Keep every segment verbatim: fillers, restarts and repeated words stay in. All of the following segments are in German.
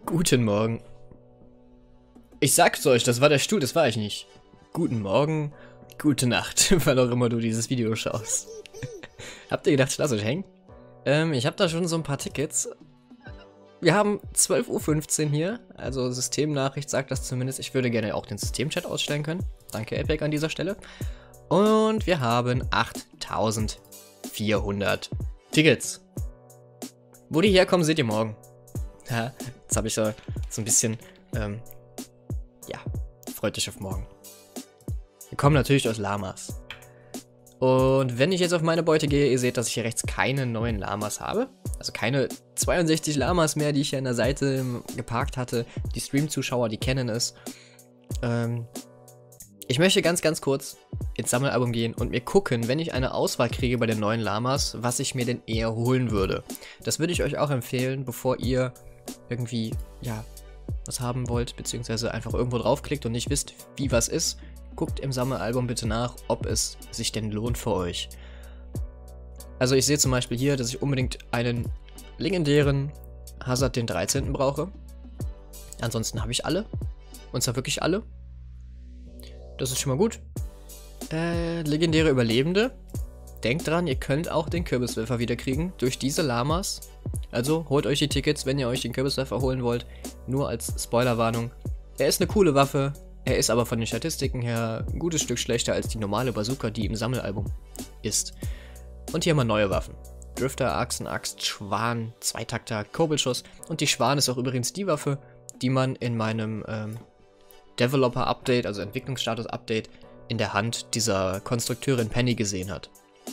Guten Morgen. Ich sag's euch, das war der Stuhl, das war ich nicht. Guten Morgen, gute Nacht, wann auch immer du dieses Video schaust. Habt ihr gedacht, ich lasse euch hängen? Ähm, ich habe da schon so ein paar Tickets. Wir haben zwölf Uhr fünfzehn hier, also Systemnachricht sagt das zumindest. Ich würde gerne auch den Systemchat ausstellen können. Danke Epic an dieser Stelle. Und wir haben achttausendvierhundert Tickets. Wo die herkommen, seht ihr morgen. Ja, jetzt habe ich so, so ein bisschen, ähm, ja, freut euch auf morgen. Wir kommen natürlich aus Lamas. Und wenn ich jetzt auf meine Beute gehe, ihr seht, dass ich hier rechts keine neuen Lamas habe. Also keine zweiundsechzig Lamas mehr, die ich hier an der Seite geparkt hatte. Die Stream-Zuschauer, die kennen es. Ähm, ich möchte ganz, ganz kurz ins Sammelalbum gehen und mir gucken, wenn ich eine Auswahl kriege bei den neuen Lamas, was ich mir denn eher holen würde. Das würde ich euch auch empfehlen, bevor ihr irgendwie, ja, was haben wollt, beziehungsweise einfach irgendwo draufklickt und nicht wisst, wie was ist. Guckt im Sammelalbum bitte nach, ob es sich denn lohnt für euch. Also ich sehe zum Beispiel hier, dass ich unbedingt einen legendären Hazard den dreizehnten brauche. Ansonsten habe ich alle. Und zwar wirklich alle. Das ist schon mal gut. Äh, legendäre Überlebende. Denkt dran, ihr könnt auch den Kürbiswerfer wieder kriegen durch diese Lamas. Also holt euch die Tickets, wenn ihr euch den Kürbiswerfer holen wollt. Nur als Spoilerwarnung. Er ist eine coole Waffe. Er ist aber von den Statistiken her ein gutes Stück schlechter als die normale Bazooka, die im Sammelalbum ist. Und hier haben wir neue Waffen. Drifter, Achsen, Axt, Schwan, Zweitakter, Kurbelschuss. Und die Schwan ist auch übrigens die Waffe, die man in meinem ähm, Developer-Update, also Entwicklungsstatus-Update, in der Hand dieser Konstrukteurin Penny gesehen hat.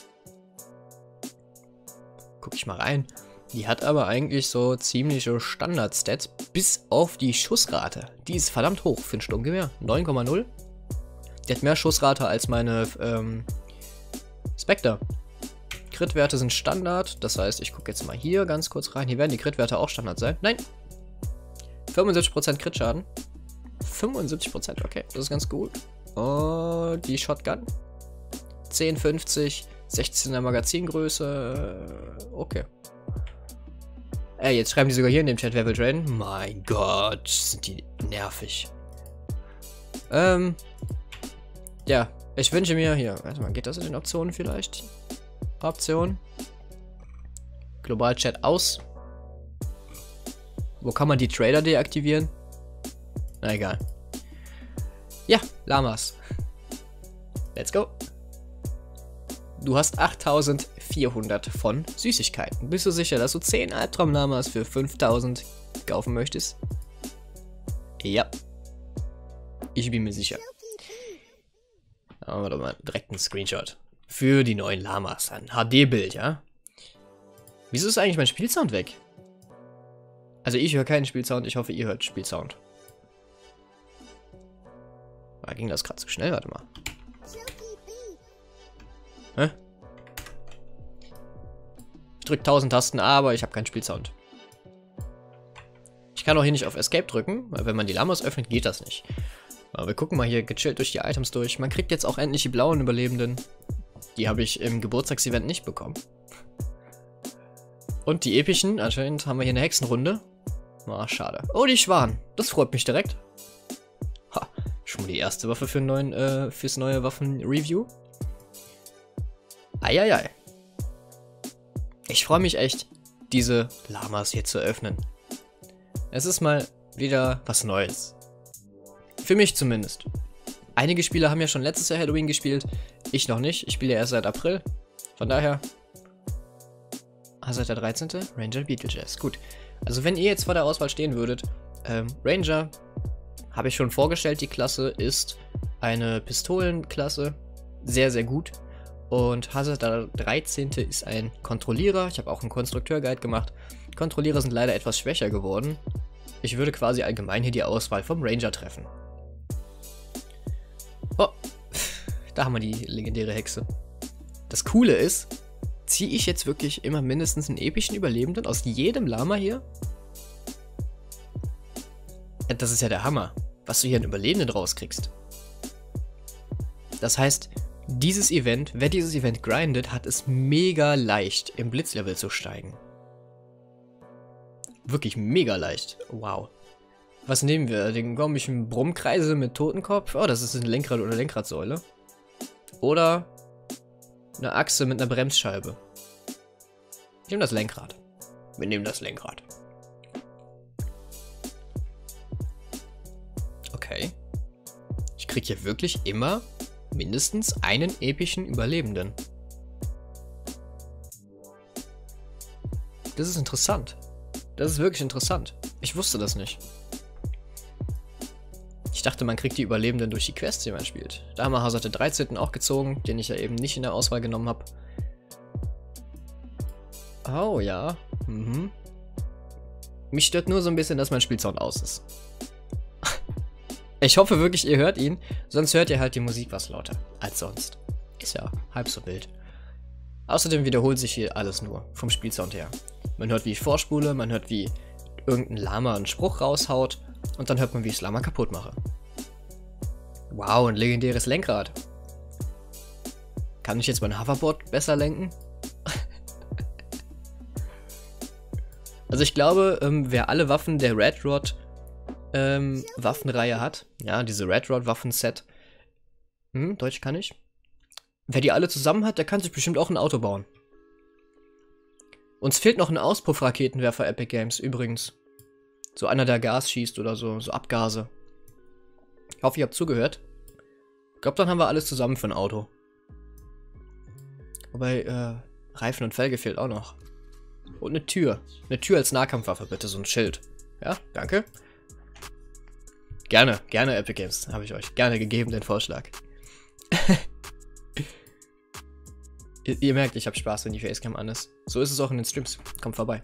Guck ich mal rein. Die hat aber eigentlich so ziemliche Standard-Stats, bis auf die Schussrate. Die ist verdammt hoch für ein Sturmgewehr. neun Komma null. Die hat mehr Schussrate als meine ähm, Spectre. Crit-Werte sind Standard, das heißt, ich gucke jetzt mal hier ganz kurz rein. Hier werden die Crit-Werte auch Standard sein. Nein! fünfundsiebzig Prozent Crit-Schaden. fünfundsiebzig Prozent, okay, das ist ganz gut. Oh, die Shotgun. zehn fünfzig, sechzehner Magazingröße. Okay. Ey, jetzt schreiben die sogar hier in dem Chat, wer will traden? Mein Gott, sind die nervig. Ähm. Ja, ich wünsche mir hier. Warte mal, geht das in den Optionen vielleicht? Option. Global Chat aus. Wo kann man die Trader deaktivieren? Na egal. Ja, Lamas. Let's go. Du hast achttausendvierhundert von Süßigkeiten. Bist du sicher, dass du zehn Albtraum-Lamas für fünftausend kaufen möchtest? Ja. Ich bin mir sicher. Machen wir doch mal direkt einen Screenshot. Für die neuen Lamas. Ein H D-Bild, ja? Wieso ist eigentlich mein Spielsound weg? Also ich höre keinen Spielsound, ich hoffe ihr hört Spielsound. Da ging das gerade zu schnell, warte mal. Hä? Ich drücke tausend Tasten, aber ich habe keinen Spielsound. Ich kann auch hier nicht auf Escape drücken, weil wenn man die Lamas öffnet, geht das nicht. Aber wir gucken mal hier gechillt durch die Items durch. Man kriegt jetzt auch endlich die blauen Überlebenden. Die habe ich im Geburtstagsevent nicht bekommen. Und die epischen, anscheinend haben wir hier eine Hexenrunde. Ah, schade. Oh, die Schwan. Das freut mich direkt. Ha, schon mal die erste Waffe für neuen, äh, fürs neue Waffen-Review. Eieiei. Ich freue mich echt, diese Lamas hier zu öffnen. Es ist mal wieder was Neues. Für mich zumindest. Einige Spieler haben ja schon letztes Jahr Halloween gespielt. Ich noch nicht. Ich spiele ja erst seit April. Von daher. Hazard der dreizehnte Ranger Beetlejuice. Gut. Also wenn ihr jetzt vor der Auswahl stehen würdet. Ähm, Ranger habe ich schon vorgestellt. Die Klasse ist eine Pistolenklasse. Sehr, sehr gut. Und Hazard der dreizehnte ist ein Kontrollierer. Ich habe auch einen Konstrukteur-Guide gemacht. Kontrollierer sind leider etwas schwächer geworden. Ich würde quasi allgemein hier die Auswahl vom Ranger treffen. Oh, da haben wir die legendäre Hexe. Das Coole ist, ziehe ich jetzt wirklich immer mindestens einen epischen Überlebenden aus jedem Lama hier? Das ist ja der Hammer, was du hier an Überlebenden rauskriegst. Das heißt, dieses Event, wer dieses Event grindet, hat es mega leicht, im Blitzlevel zu steigen. Wirklich mega leicht. Wow. Was nehmen wir? Den komischen Brummkreisel mit Totenkopf? Oh, das ist ein Lenkrad oder Lenkradsäule. Oder eine Achse mit einer Bremsscheibe. Ich nehme das Lenkrad. Wir nehmen das Lenkrad. Okay. Ich kriege hier wirklich immer mindestens einen epischen Überlebenden. Das ist interessant. Das ist wirklich interessant. Ich wusste das nicht. Ich dachte, man kriegt die Überlebenden durch die Quests, die man spielt. Da haben wir Hazard den dreizehnten auch gezogen, den ich ja eben nicht in der Auswahl genommen habe. Oh ja. Mhm. Mich stört nur so ein bisschen, dass mein Spielsound aus ist. Ich hoffe wirklich, ihr hört ihn, sonst hört ihr halt die Musik was lauter als sonst. Ist ja halb so wild. Außerdem wiederholt sich hier alles nur, vom Spielsound her. Man hört, wie ich vorspule, man hört, wie irgendein Lama einen Spruch raushaut und dann hört man, wie ich das Lama kaputt mache. Wow, ein legendäres Lenkrad. Kann ich jetzt mein Hoverboard besser lenken? Also ich glaube, ähm, wer alle Waffen der Red Rod ähm, Waffenreihe hat, ja, diese Red Rod Waffenset, hm, Deutsch kann ich. Wer die alle zusammen hat, der kann sich bestimmt auch ein Auto bauen. Uns fehlt noch ein Auspuffraketenwerfer Epic Games, übrigens. So einer, der Gas schießt oder so, so Abgase. Ich hoffe, ihr habt zugehört. Ich glaube, dann haben wir alles zusammen für ein Auto. Wobei, äh, Reifen und Felge fehlt auch noch. Und eine Tür. Eine Tür als Nahkampfwaffe, bitte, so ein Schild. Ja, danke. Gerne, gerne Epic Games, habe ich euch gerne gegeben, den Vorschlag. ihr, ihr merkt, ich habe Spaß, wenn die Facecam an ist. So ist es auch in den Streams. Kommt vorbei.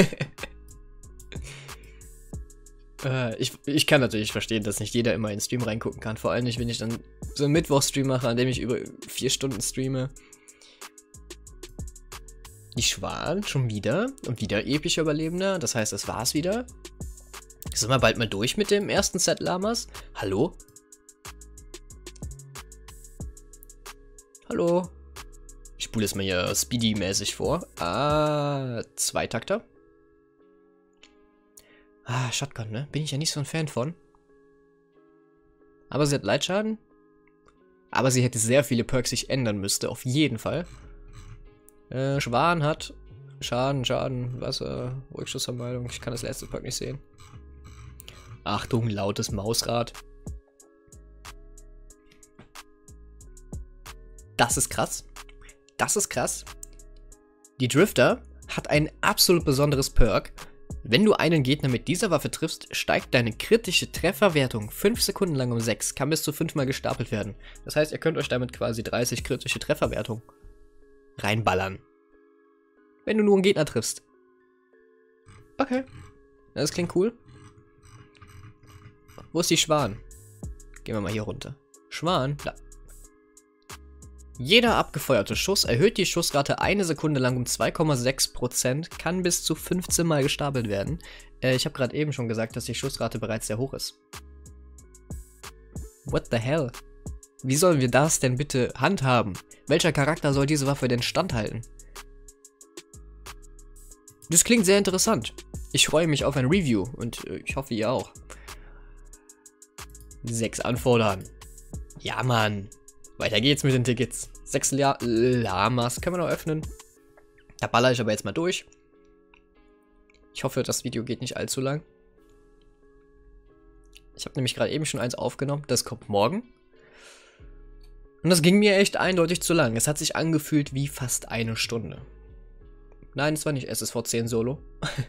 äh, ich, ich kann natürlich verstehen, dass nicht jeder immer in den Stream reingucken kann. Vor allem nicht, wenn ich dann so einen Mittwoch-Stream mache, an dem ich über vier Stunden streame. Die Schwan schon wieder und wieder epischer Überlebender. Das heißt, das war's wieder. Sind wir bald mal durch mit dem ersten Set Lamas? Hallo? Hallo? Ich spule es mir hier Speedy-mäßig vor. Ah, Zweitakter. Ah, Shotgun, ne? Bin ich ja nicht so ein Fan von. Aber sie hat Leitschaden. Aber sie hätte sehr viele Perks, die ich ändern müsste. Auf jeden Fall. Äh, Schwan hat Schaden, Schaden, Wasser, Rückschussvermeidung. Ich kann das letzte Perk nicht sehen. Achtung, lautes Mausrad. Das ist krass. Das ist krass. Die Drifter hat ein absolut besonderes Perk. Wenn du einen Gegner mit dieser Waffe triffst, steigt deine kritische Trefferwertung fünf Sekunden lang um sechs. Kann bis zu fünfmal gestapelt werden. Das heißt, ihr könnt euch damit quasi dreißig kritische Trefferwertung reinballern. Wenn du nur einen Gegner triffst. Okay. Das klingt cool. Wo ist die Schwan? Gehen wir mal hier runter. Schwan, da. Jeder abgefeuerte Schuss erhöht die Schussrate eine Sekunde lang um zwei Komma sechs Prozent, kann bis zu fünfzehn Mal gestapelt werden. Äh, ich habe gerade eben schon gesagt, dass die Schussrate bereits sehr hoch ist. What the hell? Wie sollen wir das denn bitte handhaben? Welcher Charakter soll diese Waffe denn standhalten? Das klingt sehr interessant. Ich freue mich auf ein Review und äh, ich hoffe, ihr auch. Sechs anfordern. Ja, Mann. Weiter geht's mit den Tickets. Sechs La Lamas können wir noch öffnen. Da baller ich aber jetzt mal durch. Ich hoffe, das Video geht nicht allzu lang. Ich habe nämlich gerade eben schon eins aufgenommen. Das kommt morgen. Und das ging mir echt eindeutig zu lang. Es hat sich angefühlt wie fast eine Stunde. Nein, es war nicht S S V zehn Solo.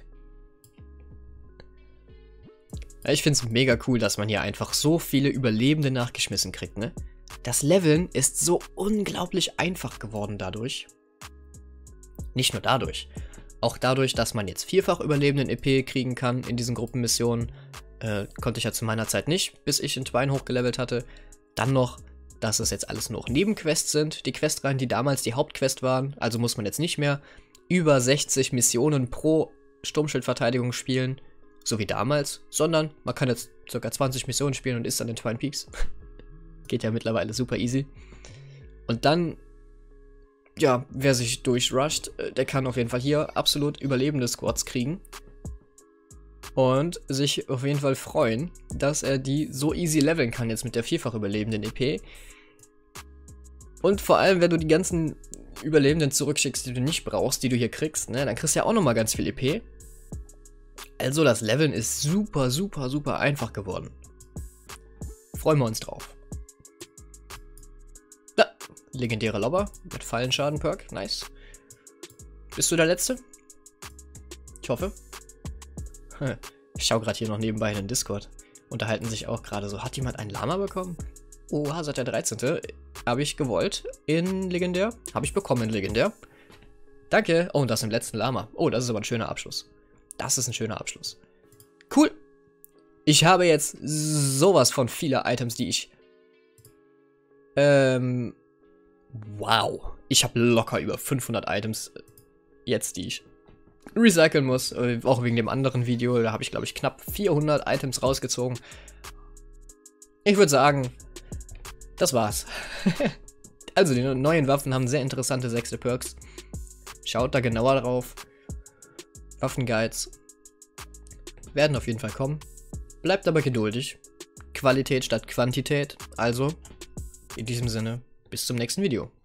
Ja, ich finde es mega cool, dass man hier einfach so viele Überlebende nachgeschmissen kriegt, ne? Das Leveln ist so unglaublich einfach geworden dadurch. Nicht nur dadurch. Auch dadurch, dass man jetzt vierfach Überlebenden E P kriegen kann in diesen Gruppenmissionen. Äh, konnte ich ja zu meiner Zeit nicht, bis ich in Twine hochgelevelt hatte. Dann noch, dass es jetzt alles nur noch Nebenquests sind. Die Questreihen, die damals die Hauptquest waren. Also muss man jetzt nicht mehr über sechzig Missionen pro Sturmschildverteidigung spielen. So wie damals. Sondern man kann jetzt ca. zwanzig Missionen spielen und ist dann in Twine Peaks. Geht ja mittlerweile super easy. Und dann, ja, wer sich durchrusht, der kann auf jeden Fall hier absolut überlebende Squads kriegen. und sich auf jeden Fall freuen, dass er die so easy leveln kann jetzt mit der vierfach überlebenden E P. Und vor allem, wenn du die ganzen Überlebenden zurückschickst, die du nicht brauchst, die du hier kriegst, ne, dann kriegst du ja auch nochmal ganz viel E P. Also das Leveln ist super, super, super einfach geworden. Freuen wir uns drauf. Ja, legendäre Lobber mit Fallenschaden-Perk, nice. Bist du der Letzte? Ich hoffe. Ich schaue gerade hier noch nebenbei in den Discord. Unterhalten sich auch gerade so. Hat jemand einen Lama bekommen? Oha, seit der dreizehnten Habe ich gewollt in Legendär. Habe ich bekommen in Legendär. Danke. Oh, und das im letzten Lama. Oh, das ist aber ein schöner Abschluss. Das ist ein schöner Abschluss. Cool. Ich habe jetzt sowas von viele Items, die ich... Ähm... Wow. Ich habe locker über fünfhundert Items jetzt, die ich recyceln muss. Auch wegen dem anderen Video. Da habe ich, glaube ich, knapp vierhundert Items rausgezogen. Ich würde sagen, das war's. Also, die neuen Waffen haben sehr interessante sechste Perks. Schaut da genauer drauf. Waffenguides werden auf jeden Fall kommen. Bleibt aber geduldig. Qualität statt Quantität. Also, in diesem Sinne, bis zum nächsten Video.